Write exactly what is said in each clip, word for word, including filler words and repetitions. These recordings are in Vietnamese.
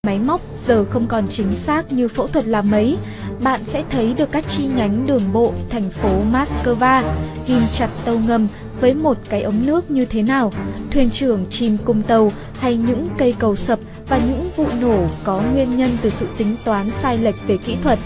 Máy móc giờ không còn chính xác như phẫu thuật là mấy. Bạn sẽ thấy được các chi nhánh đường bộ thành phố Moscow ghim chặt tàu ngầm với một cái ống nước như thế nào, thuyền trưởng chìm cùng tàu hay những cây cầu sập và những vụ nổ có nguyên nhân từ sự tính toán sai lệch về kỹ thuật.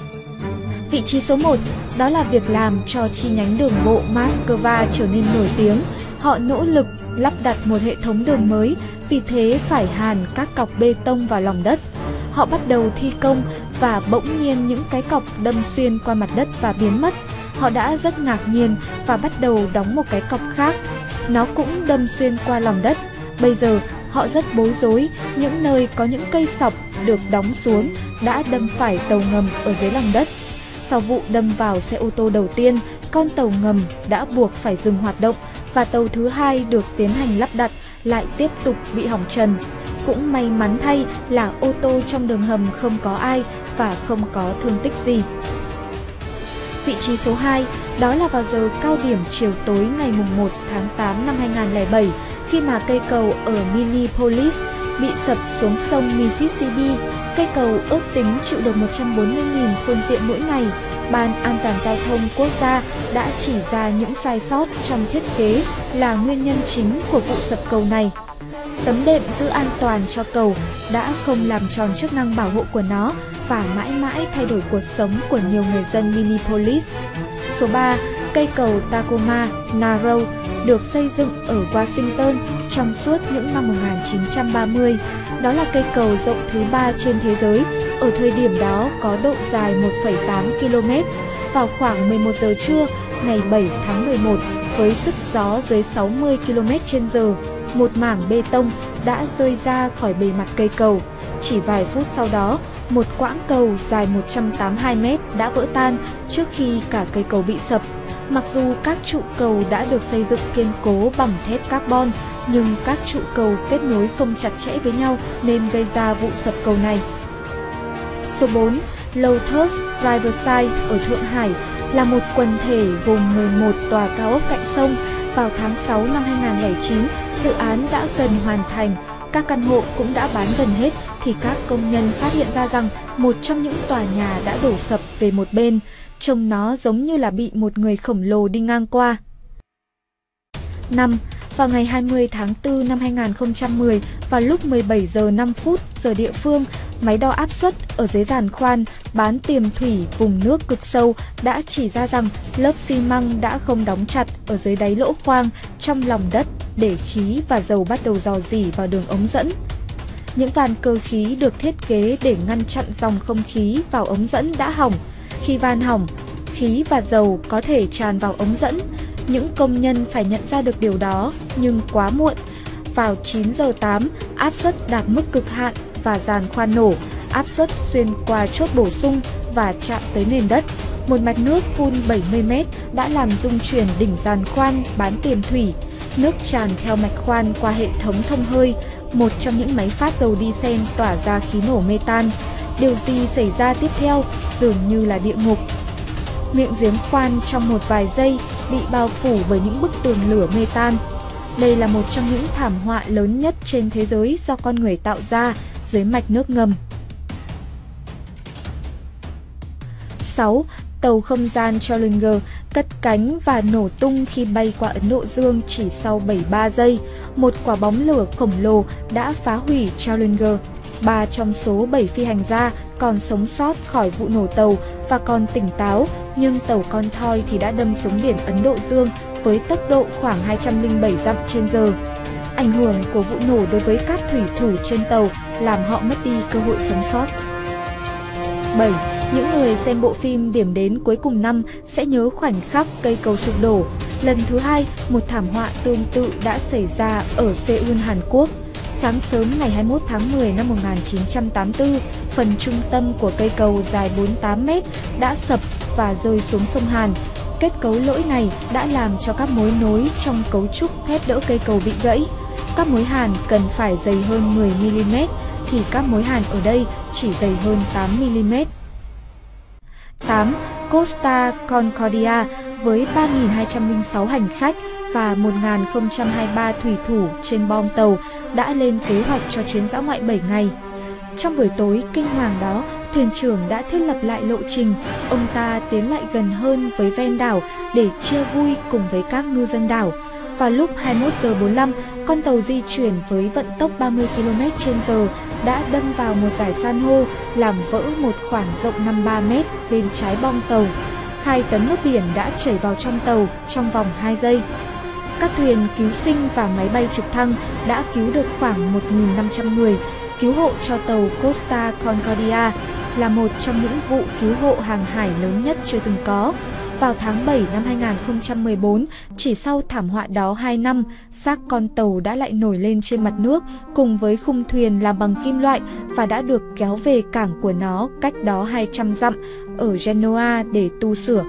Vị trí số một, đó là việc làm cho chi nhánh đường bộ Moscow trở nên nổi tiếng. Họ nỗ lực lắp đặt một hệ thống đường mới, vì thế phải hàn các cọc bê tông vào lòng đất. Họ bắt đầu thi công và bỗng nhiên những cái cọc đâm xuyên qua mặt đất và biến mất. Họ đã rất ngạc nhiên và bắt đầu đóng một cái cọc khác. Nó cũng đâm xuyên qua lòng đất. Bây giờ họ rất bối rối, những nơi có những cây sọc được đóng xuống đã đâm phải tàu ngầm ở dưới lòng đất. Sau vụ đâm vào xe ô tô đầu tiên, con tàu ngầm đã buộc phải dừng hoạt động và tàu thứ hai được tiến hành lắp đặt lại tiếp tục bị hỏng trần. Cũng may mắn thay là ô tô trong đường hầm không có ai và không có thương tích gì. Vị trí số hai, đó là vào giờ cao điểm chiều tối ngày một tháng tám năm hai nghìn không trăm lẻ bảy, khi mà cây cầu ở Minneapolis bị sập xuống sông Mississippi. Cây cầu ước tính chịu được một trăm bốn mươi nghìn phương tiện mỗi ngày. Ban An toàn Giao thông Quốc gia đã chỉ ra những sai sót trong thiết kế là nguyên nhân chính của vụ sập cầu này. Tấm đệm giữ an toàn cho cầu đã không làm tròn chức năng bảo hộ của nó và mãi mãi thay đổi cuộc sống của nhiều người dân Minneapolis. Số ba, cây cầu Tacoma Narrow được xây dựng ở Washington trong suốt những năm một nghìn chín trăm ba mươi. Đó là cây cầu rộng thứ ba trên thế giới, ở thời điểm đó có độ dài một phẩy tám ki lô mét. Vào khoảng mười một giờ trưa ngày bảy tháng mười một, với sức gió dưới sáu mươi ki lô mét trên giờ, một mảng bê tông đã rơi ra khỏi bề mặt cây cầu. Chỉ vài phút sau đó, một quãng cầu dài một trăm tám mươi hai mét đã vỡ tan trước khi cả cây cầu bị sập. Mặc dù các trụ cầu đã được xây dựng kiên cố bằng thép carbon, nhưng các trụ cầu kết nối không chặt chẽ với nhau nên gây ra vụ sập cầu này. Số bốn, Lotus Riverside ở Thượng Hải là một quần thể gồm mười một tòa cao ốc cạnh sông. Vào tháng sáu năm hai nghìn không trăm lẻ chín, dự án đã gần hoàn thành. Các căn hộ cũng đã bán gần hết thì các công nhân phát hiện ra rằng một trong những tòa nhà đã đổ sập về một bên. Trông nó giống như là bị một người khổng lồ đi ngang qua. năm. Vào ngày hai mươi tháng tư năm hai nghìn không trăm mười, vào lúc mười bảy giờ năm phút giờ địa phương, máy đo áp suất ở dưới giàn khoan bán tiềm thủy vùng nước cực sâu đã chỉ ra rằng lớp xi măng đã không đóng chặt ở dưới đáy lỗ khoang trong lòng đất để khí và dầu bắt đầu rò rỉ vào đường ống dẫn. Những van cơ khí được thiết kế để ngăn chặn dòng không khí vào ống dẫn đã hỏng. Khi van hỏng, khí và dầu có thể tràn vào ống dẫn. Những công nhân phải nhận ra được điều đó, nhưng quá muộn. Vào chín giờ tám, áp suất đạt mức cực hạn và giàn khoan nổ. Áp suất xuyên qua chốt bổ sung và chạm tới nền đất. Một mạch nước phun bảy mươi mét đã làm rung chuyển đỉnh giàn khoan bán tiềm thủy. Nước tràn theo mạch khoan qua hệ thống thông hơi, một trong những máy phát dầu diesel tỏa ra khí nổ metan. Điều gì xảy ra tiếp theo dường như là địa ngục. Miệng giếng khoan trong một vài giây bị bao phủ bởi những bức tường lửa metan. Đây là một trong những thảm họa lớn nhất trên thế giới do con người tạo ra dưới mạch nước ngầm. sáu. Tàu không gian Challenger cất cánh và nổ tung khi bay qua Ấn Độ Dương chỉ sau bảy mươi ba giây. Một quả bóng lửa khổng lồ đã phá hủy Challenger. Ba trong số bảy phi hành gia còn sống sót khỏi vụ nổ tàu và còn tỉnh táo, nhưng tàu con thoi thì đã đâm xuống biển Ấn Độ Dương với tốc độ khoảng hai trăm lẻ bảy dặm trên giờ. Ảnh hưởng của vụ nổ đối với các thủy thủ trên tàu làm họ mất đi cơ hội sống sót. bảy. Những người xem bộ phim Điểm đến cuối cùng năm sẽ nhớ khoảnh khắc cây cầu sụp đổ. Lần thứ hai, một thảm họa tương tự đã xảy ra ở Seoul, Hàn Quốc. Sáng sớm ngày hai mươi mốt tháng mười năm một nghìn chín trăm tám mươi tư, phần trung tâm của cây cầu dài bốn mươi tám mét đã sập và rơi xuống sông Hàn. Kết cấu lỗi này đã làm cho các mối nối trong cấu trúc thép đỡ cây cầu bị gãy. Các mối hàn cần phải dày hơn mười mi li mét, thì các mối hàn ở đây chỉ dày hơn tám mi li mét. tám. Costa Concordia với ba nghìn hai trăm lẻ sáu hành khách và một nghìn không trăm hai mươi ba thủy thủ trên bong tàu đã lên kế hoạch cho chuyến dã ngoại bảy ngày. Trong buổi tối kinh hoàng đó, thuyền trưởng đã thiết lập lại lộ trình. Ông ta tiến lại gần hơn với ven đảo để chia vui cùng với các ngư dân đảo. Vào lúc hai mươi mốt giờ bốn mươi lăm, con tàu di chuyển với vận tốc ba mươi ki lô mét trên giờ đã đâm vào một dải san hô, làm vỡ một khoảng rộng năm mươi ba mét bên trái bong tàu. Hai tấn nước biển đã chảy vào trong tàu trong vòng hai giây. Các thuyền cứu sinh và máy bay trực thăng đã cứu được khoảng một nghìn năm trăm người. Cứu hộ cho tàu Costa Concordia là một trong những vụ cứu hộ hàng hải lớn nhất chưa từng có. Vào tháng bảy năm hai nghìn không trăm mười bốn, chỉ sau thảm họa đó hai năm, xác con tàu đã lại nổi lên trên mặt nước cùng với khung thuyền làm bằng kim loại và đã được kéo về cảng của nó cách đó hai trăm dặm ở Genoa để tu sửa.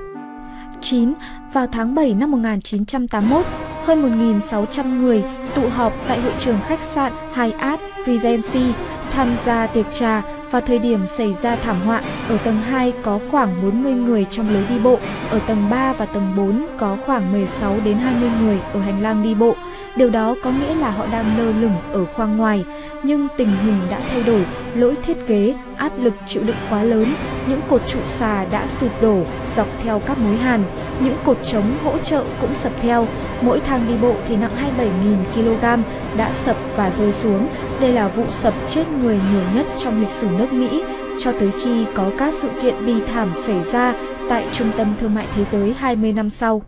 chín. Vào tháng bảy năm một nghìn chín trăm tám mươi mốt, hơn một nghìn sáu trăm người tụ họp tại hội trường khách sạn Hyatt Regency tham gia tiệc trà. Vào thời điểm xảy ra thảm họa, ở tầng hai có khoảng bốn mươi người trong lối đi bộ, ở tầng ba và tầng bốn có khoảng mười sáu đến hai mươi người ở hành lang đi bộ. Điều đó có nghĩa là họ đang lơ lửng ở khoang ngoài, nhưng tình hình đã thay đổi, lỗi thiết kế, áp lực chịu đựng quá lớn, những cột trụ xà đã sụp đổ dọc theo các mối hàn, những cột chống hỗ trợ cũng sập theo. Mỗi thang đi bộ thì nặng hai mươi bảy nghìn ki lô gam đã sập và rơi xuống. Đây là vụ sập chết người nhiều nhất trong lịch sử nước Mỹ, cho tới khi có các sự kiện bi thảm xảy ra tại Trung tâm Thương mại Thế giới hai mươi năm sau.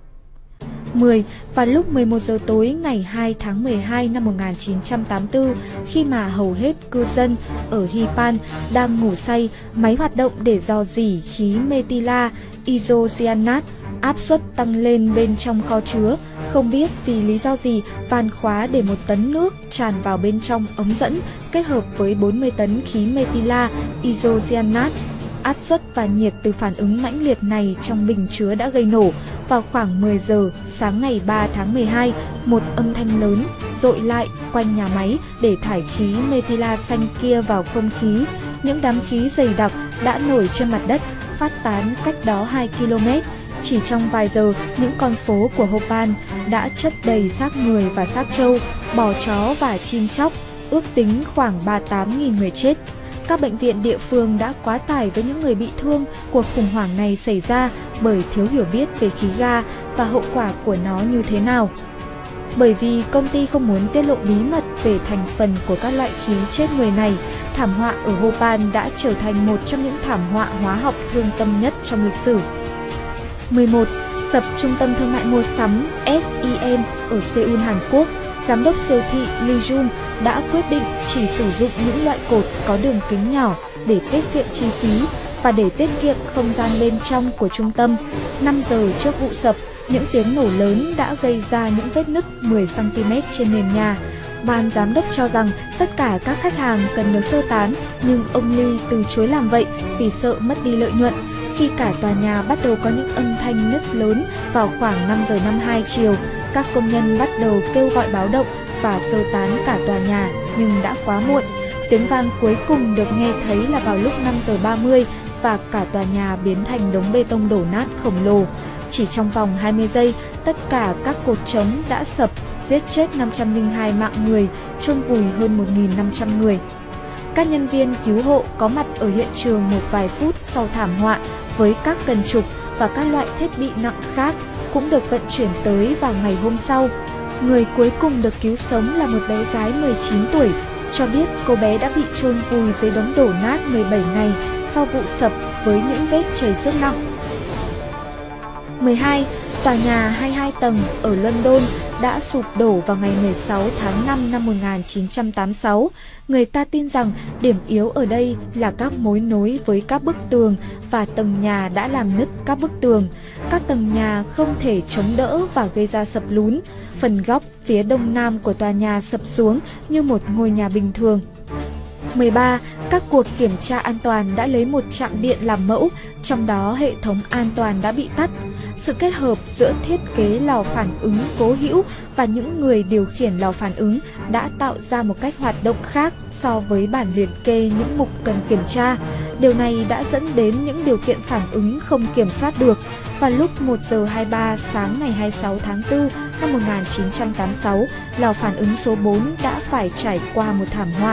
mười. Vào lúc mười một giờ tối ngày hai tháng mười hai năm một nghìn chín trăm tám mươi tư, khi mà hầu hết cư dân ở Hipan đang ngủ say, máy hoạt động để rò rỉ khí methyla isocyanate áp suất tăng lên bên trong kho chứa. Không biết vì lý do gì, van khóa để một tấn nước tràn vào bên trong ống dẫn kết hợp với bốn mươi tấn khí methyla isocyanate. Áp suất và nhiệt từ phản ứng mãnh liệt này trong bình chứa đã gây nổ. Vào khoảng mười giờ sáng ngày ba tháng mười hai, một âm thanh lớn dội lại quanh nhà máy để thải khí methyla xanh kia vào không khí. Những đám khí dày đặc đã nổi trên mặt đất, phát tán cách đó hai ki lô mét. Chỉ trong vài giờ, những con phố của Hobart đã chất đầy xác người và xác trâu, bò chó và chim chóc, ước tính khoảng ba mươi tám nghìn người chết. Các bệnh viện địa phương đã quá tải với những người bị thương. Cuộc khủng hoảng này xảy ra bởi thiếu hiểu biết về khí ga và hậu quả của nó như thế nào. Bởi vì công ty không muốn tiết lộ bí mật về thành phần của các loại khí chết người này, thảm họa ở Hobart đã trở thành một trong những thảm họa hóa học thương tâm nhất trong lịch sử. mười một. Sập trung tâm thương mại mua sắm ét i em ở Seoul, Hàn Quốc. Giám đốc siêu thị Lee Jun đã quyết định chỉ sử dụng những loại cột có đường kính nhỏ để tiết kiệm chi phí và để tiết kiệm không gian bên trong của trung tâm. năm giờ trước vụ sập, những tiếng nổ lớn đã gây ra những vết nứt mười xăng ti mét trên nền nhà. Ban giám đốc cho rằng tất cả các khách hàng cần được sơ tán, nhưng ông Lee từ chối làm vậy vì sợ mất đi lợi nhuận. Khi cả tòa nhà bắt đầu có những âm thanh nứt lớn vào khoảng năm giờ năm mươi hai chiều, các công nhân bắt đầu kêu gọi báo động và sơ tán cả tòa nhà, nhưng đã quá muộn. Tiếng vang cuối cùng được nghe thấy là vào lúc năm giờ ba mươi và cả tòa nhà biến thành đống bê tông đổ nát khổng lồ. Chỉ trong vòng hai mươi giây, tất cả các cột trống đã sập, giết chết năm trăm lẻ hai mạng người, chôn vùi hơn một nghìn năm trăm người. Các nhân viên cứu hộ có mặt ở hiện trường một vài phút sau thảm họa với các cần trục và các loại thiết bị nặng khác cũng được vận chuyển tới vào ngày hôm sau. Người cuối cùng được cứu sống là một bé gái mười chín tuổi, cho biết cô bé đã bị chôn vùi dưới đống đổ nát mười bảy ngày sau vụ sập với những vết chảy xước nặng. mười hai. Tòa nhà hai mươi hai tầng ở London đã sụp đổ vào ngày mười sáu tháng năm năm một nghìn chín trăm tám mươi sáu. Người ta tin rằng điểm yếu ở đây là các mối nối với các bức tường và tầng nhà đã làm nứt các bức tường. Các tầng nhà không thể chống đỡ và gây ra sập lún. Phần góc phía đông nam của tòa nhà sập xuống như một ngôi nhà bình thường. mười ba. Các cuộc kiểm tra an toàn đã lấy một trạm điện làm mẫu, trong đó hệ thống an toàn đã bị tắt. Sự kết hợp giữa thiết kế lò phản ứng cố hữu và những người điều khiển lò phản ứng đã tạo ra một cách hoạt động khác so với bản liệt kê những mục cần kiểm tra. Điều này đã dẫn đến những điều kiện phản ứng không kiểm soát được. Vào lúc một giờ hai mươi ba sáng ngày hai mươi sáu tháng tư năm một nghìn chín trăm tám mươi sáu, lò phản ứng số bốn đã phải trải qua một thảm họa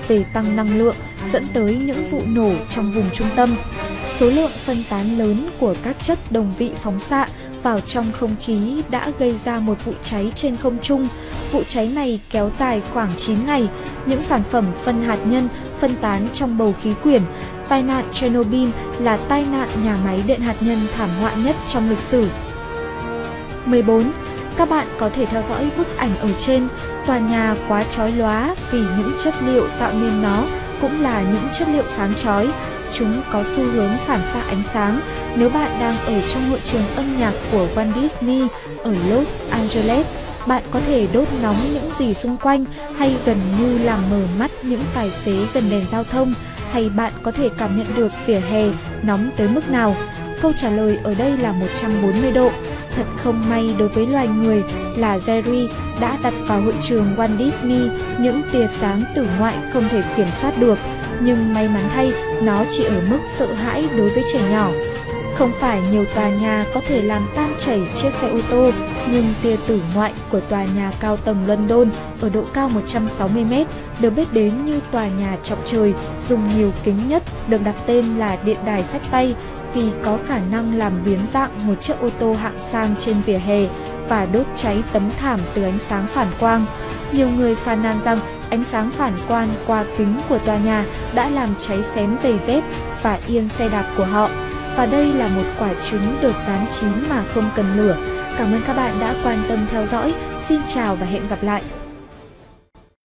về tăng năng lượng, dẫn tới những vụ nổ trong vùng trung tâm. Số lượng phân tán lớn của các chất đồng vị phóng xạ vào trong không khí đã gây ra một vụ cháy trên không trung. Vụ cháy này kéo dài khoảng chín ngày. Những sản phẩm phân hạt nhân phân tán trong bầu khí quyển. Tai nạn Chernobyl là tai nạn nhà máy điện hạt nhân thảm họa nhất trong lịch sử. mười bốn. Các bạn có thể theo dõi bức ảnh ở trên. Tòa nhà quá chói lóa vì những chất liệu tạo nên nó cũng là những chất liệu sáng chói. Chúng có xu hướng phản xạ ánh sáng. Nếu bạn đang ở trong hội trường âm nhạc của Walt Disney ở Los Angeles, bạn có thể đốt nóng những gì xung quanh hay gần như làm mờ mắt những tài xế gần đèn giao thông, hay bạn có thể cảm nhận được vỉa hè nóng tới mức nào. Câu trả lời ở đây là một trăm bốn mươi độ. Thật không may đối với loài người là Jerry đã đặt vào hội trường Walt Disney những tia sáng tử ngoại không thể kiểm soát được. Nhưng may mắn thay, nó chỉ ở mức sợ hãi đối với trẻ nhỏ. Không phải nhiều tòa nhà có thể làm tan chảy chiếc xe ô tô, nhưng tia tử ngoại của tòa nhà cao tầng London ở độ cao một trăm sáu mươi mét được biết đến như tòa nhà chọc trời dùng nhiều kính nhất, được đặt tên là điện đài xách tay vì có khả năng làm biến dạng một chiếc ô tô hạng sang trên vỉa hè và đốt cháy tấm thảm từ ánh sáng phản quang. Nhiều người phàn nàn rằng ánh sáng phản quang qua kính của tòa nhà đã làm cháy xém giày dép và yên xe đạp của họ. Và đây là một quả trứng được rán chín mà không cần lửa. Cảm ơn các bạn đã quan tâm theo dõi. Xin chào và hẹn gặp lại!